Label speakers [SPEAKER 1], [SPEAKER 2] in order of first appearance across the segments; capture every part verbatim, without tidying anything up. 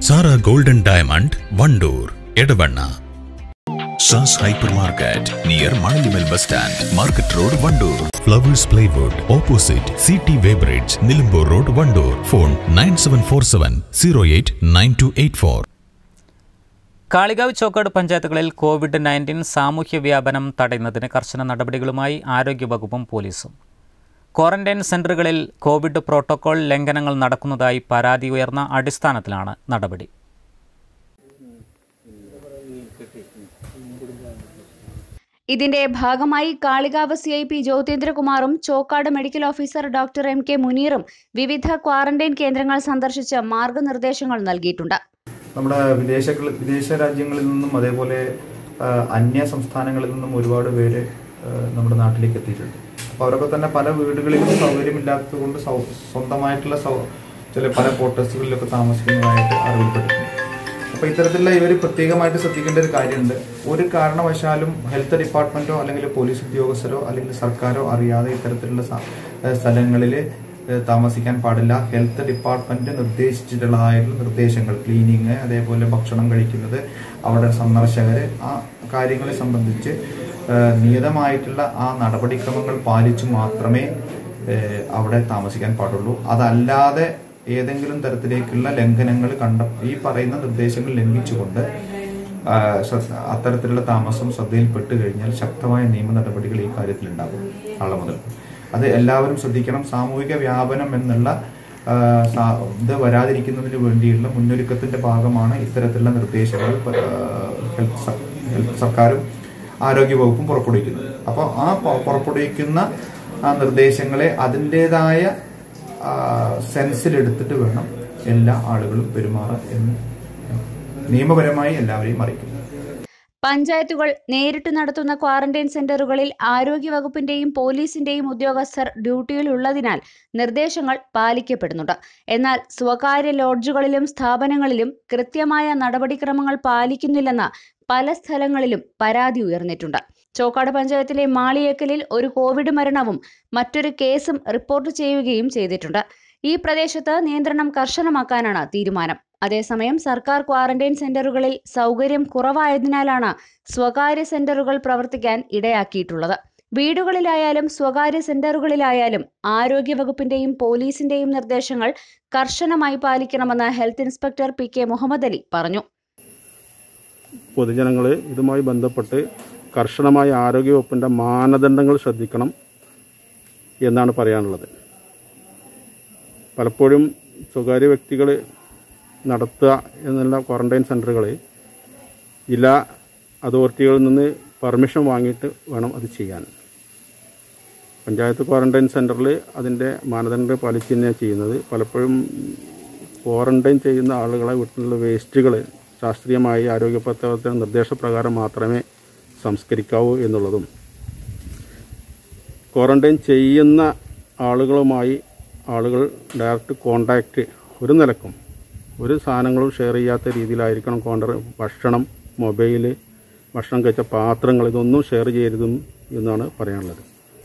[SPEAKER 1] Sara Golden Diamond, Vandoor, Edavanna. Sas Hypermarket, near Manalimal Bus Stand, Market Road, Vandoor. Flowers Plywood, opposite C T Weybridge, Nilambur Road, Vandoor. Phone nine seven four seven zero eight nine two eight four.
[SPEAKER 2] Kalikavu Chokkad പഞ്ചായത്തുകളിൽ Covid nineteen സാമൂഹ്യ വ്യാപനം തടയുന്നതിന് കർശന നടപടികളുമായി ആരോഗ്യവകുപ്പും പോലീസും. Quarantine സെന്ററുകളിൽ Covid protocol ലംഘനങ്ങൾ നടക്കുന്നതായി പരാതി ഉയർന്ന അടിസ്ഥാനത്തിലാണ് നടപടി.
[SPEAKER 3] ഇതിന്റെ ഭാഗമായി കാളികാവ് സി ഐ പി ജ്യോതീന്ദ്രകുമാറും Chokkad medical officer doctor M K മുനീറും വിവിധ ക്വാറന്റൈൻ കേന്ദ്രങ്ങൾ സന്ദർശിച്ച് മാർഗനിർദ്ദേശങ്ങൾ നൽകിയിട്ടുണ്ട്.
[SPEAKER 4] നമ്മുടെ വിദേശ വിദേശ രാജ്യങ്ങളിൽ നിന്നും അതേപോലെ അന്യ സംസ്ഥാനങ്ങളിൽ നിന്നും ഒരുപാട് പേര് നമ്മുടെ നാട്ടിലേക്ക് എത്തിയിട്ടുണ്ട്. അപ്പോൾ അവരൊക്കെ തന്നെ പല വീടുകളിലും സൗകര്യമില്ലാത്തത് കൊണ്ട് സ്വന്തമായിട്ടുള്ള ചില പല ക്വാർട്ടേഴ്സുകളിലൊക്കെ താമസിക്കുന്നതായിട്ട് അറിയപ്പെട്ടിട്ടുണ്ട്. അപ്പോൾ ഇത്തരത്തിലുള്ള ഇവർ പ്രത്യേകമായിട്ട് ശ്രദ്ധിക്കേണ്ട ഒരു കാര്യമുണ്ട്. ഒരു കാരണവശാലും ഹെൽത്ത് ഡിപ്പാർട്ട്മെന്റോ അല്ലെങ്കിൽ പോലീസ് ഉദ്യോഗസ്ഥരോ അല്ലെങ്കിൽ സർക്കാരോ അറിയാതെ ഇത്തരത്തിലുള്ള സ്ഥലങ്ങളിൽ താമസിക്കാൻ പാടില്ല. ഹെൽത്ത് ഡിപ്പാർട്ട്മെന്റ് നിർദ്ദേശിച്ചിട്ടുള്ളതായിട്ടുള്ള നിർദ്ദേശങ്ങൾ, ക്ലീനിങ്, അതേപോലെ ഭക്ഷണം കഴിക്കുന്നത്, അവിടെ സന്ദർശകർ, ആ കാര്യങ്ങളെ സംബന്ധിച്ച് നിയതമായിട്ടുള്ള ആ നടപടിക്രമങ്ങൾ പാലിച്ചു മാത്രമേ അവിടെ താമസിക്കാൻ പാടുള്ളൂ. അതല്ലാതെ ഏതെങ്കിലും തരത്തിലേക്കുള്ള ലംഘനങ്ങൾ കണ്ട ഈ പറയുന്ന നിർദ്ദേശങ്ങൾ ലംഘിച്ചുകൊണ്ട് അത്തരത്തിലുള്ള താമസം ശ്രദ്ധയിൽപ്പെട്ട് കഴിഞ്ഞാൽ ശക്തമായ നിയമ നടപടികൾ ഈ കാര്യത്തിൽ ഉണ്ടാകും. നാളെ മുതൽ അത് എല്ലാവരും ശ്രദ്ധിക്കണം. സാമൂഹിക വ്യാപനം എന്നുള്ള ഇത് വരാതിരിക്കുന്നതിന് വേണ്ടിയുള്ള മുന്നൊരുക്കത്തിന്റെ ഭാഗമാണ് ഇത്തരത്തിലുള്ള നിർദ്ദേശങ്ങൾ ഹെൽത്ത് സർക്കാരും ആരോഗ്യവകുപ്പും പുറപ്പെടുവിക്കുന്നത്. അപ്പോൾ ആ പുറപ്പെടുവിക്കുന്ന ആ നിർദ്ദേശങ്ങളെ അതിൻ്റെതായ സെൻസിലെടുത്തിട്ട് വേണം എല്ലാ ആളുകളും പെരുമാറാൻ എന്ന് നിയമപരമായി എല്ലാവരെയും അറിയിക്കുന്നു.
[SPEAKER 3] പഞ്ചായത്തുകൾ നേരിട്ട് നടത്തുന്ന ക്വാറന്റൈൻ സെന്ററുകളിൽ ആരോഗ്യവകുപ്പിന്റെയും പോലീസിന്റെയും ഉദ്യോഗസ്ഥർ ഡ്യൂട്ടിയിലുള്ളതിനാൽ നിർദ്ദേശങ്ങൾ പാലിക്കപ്പെടുന്നുണ്ട്. എന്നാൽ സ്വകാര്യ ലോഡ്ജുകളിലും സ്ഥാപനങ്ങളിലും കൃത്യമായ നടപടിക്രമങ്ങൾ പാലിക്കുന്നില്ലെന്ന് പല സ്ഥലങ്ങളിലും പരാതി ഉയർന്നിട്ടുണ്ട്. ചോക്കാട് പഞ്ചായത്തിലെ മാളിയേക്കലിൽ ഒരു കോവിഡ് മരണവും മറ്റൊരു കേസും റിപ്പോർട്ട് ചെയ്യുകയും ചെയ്തിട്ടുണ്ട്. ഈ പ്രദേശത്ത് നിയന്ത്രണം കർശനമാക്കാനാണ് തീരുമാനം. അതേസമയം സർക്കാർ ക്വാറന്റൈൻ സെന്ററുകളിൽ സൗകര്യം കുറവായതിനാലാണ് സ്വകാര്യ സെന്ററുകൾ പ്രവർത്തിക്കാൻ ഇടയാക്കിയിട്ടുള്ളത്. വീടുകളിലായാലും സ്വകാര്യ സെന്ററുകളിലായാലും ആരോഗ്യവകുപ്പിന്റെയും പോലീസിന്റെയും നിർദ്ദേശങ്ങൾ കർശനമായി പാലിക്കണമെന്ന് health inspector P K Muhammad Ali പറഞ്ഞു.
[SPEAKER 5] പൊതുജനങ്ങൾ ഇതുമായി ബന്ധപ്പെട്ട് കർശനമായ ആരോഗ്യവകുപ്പിൻ്റെ മാനദണ്ഡങ്ങൾ ശ്രദ്ധിക്കണം എന്നാണ് പറയാനുള്ളത്. പലപ്പോഴും സ്വകാര്യ വ്യക്തികൾ നടത്തുക എന്നുള്ള ക്വാറന്റൈൻ സെൻ്ററുകൾ ജില്ലാ അതോറിറ്റികളിൽ നിന്ന് പെർമിഷൻ വാങ്ങിയിട്ട് വേണം അത് ചെയ്യാൻ. പഞ്ചായത്ത് ക്വാറന്റൈൻ സെൻ്ററിൽ അതിൻ്റെ മാനദണ്ഡം പാലിച്ച് തന്നെയാണ് ചെയ്യുന്നത്. പലപ്പോഴും ക്വാറന്റൈൻ ചെയ്യുന്ന ആളുകളെ വീട്ടിലുള്ള വേസ്റ്റുകൾ ശാസ്ത്രീയമായി ആരോഗ്യ പ്രവർത്തകരുടെ നിർദ്ദേശപ്രകാരം മാത്രമേ സംസ്കരിക്കാവൂ എന്നുള്ളതും, ക്വാറന്റൈൻ ചെയ്യുന്ന ആളുകളുമായി ആളുകൾ ഡയറക്റ്റ് കോണ്ടാക്റ്റ് ഒരു നിലക്കും ഒരു സാധനങ്ങളും ഷെയർ ചെയ്യാത്ത രീതിയിലായിരിക്കണം കോണ്ട ഭക്ഷണം, മൊബൈൽ, ഭക്ഷണം കഴിച്ച പാത്രങ്ങൾ, ഇതൊന്നും ഷെയർ ചെയ്യരുതും എന്നാണ് പറയാനുള്ളത്.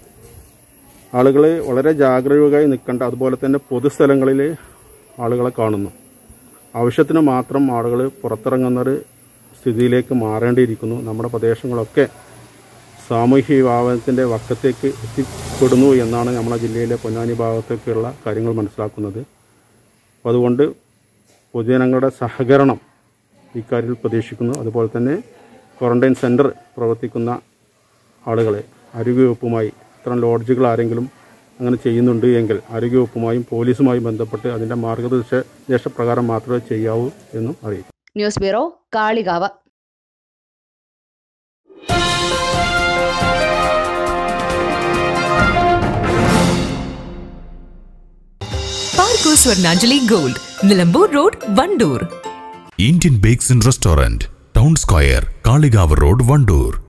[SPEAKER 5] ആളുകൾ വളരെ ജാഗരൂകമായി നിൽക്കേണ്ട. അതുപോലെ തന്നെ പൊതുസ്ഥലങ്ങളിൽ ആളുകളെ കാണുന്നു, ആവശ്യത്തിന് മാത്രം ആളുകൾ പുറത്തിറങ്ങുന്നൊരു സ്ഥിതിയിലേക്ക് മാറേണ്ടിയിരിക്കുന്നു. നമ്മുടെ പ്രദേശങ്ങളൊക്കെ സാമൂഹ്യ വിഭാഗത്തിൻ്റെ വക്കത്തേക്ക് എത്തിപ്പെടുന്നു എന്നാണ് നമ്മുടെ ജില്ലയിലെ പൊന്നാനി ഭാഗത്തേക്കുള്ള കാര്യങ്ങൾ മനസ്സിലാക്കുന്നത്. അപ്പോൾ അതുകൊണ്ട് പൊതുജനങ്ങളുടെ സഹകരണം ഇക്കാര്യത്തിൽ പ്രതീക്ഷിക്കുന്നു. അതുപോലെ തന്നെ ക്വാറന്റൈൻ സെൻറ്റർ പ്രവർത്തിക്കുന്ന ആളുകളെ ആരോഗ്യവകുപ്പുമായി ഇത്തരം ലോഡ്ജുകൾ ആരെങ്കിലും അങ്ങനെ ചെയ്യുന്നുണ്ട് എങ്കിൽ ആരോഗ്യവകുപ്പുമായും പോലീസുമായും ബന്ധപ്പെട്ട് അതിൻ്റെ മാർഗനിർദ്ദേശപ്രകാരം മാത്രമേ ചെയ്യാവൂ എന്നും അറിയിക്കും.
[SPEAKER 3] News bureau, Kalikavu.
[SPEAKER 6] Parco Swarnanjali Gold, Nilambur Road, Vandoor.
[SPEAKER 1] Indian Bakes and Restaurant, Town Square, Kaligav Road, Vandoor.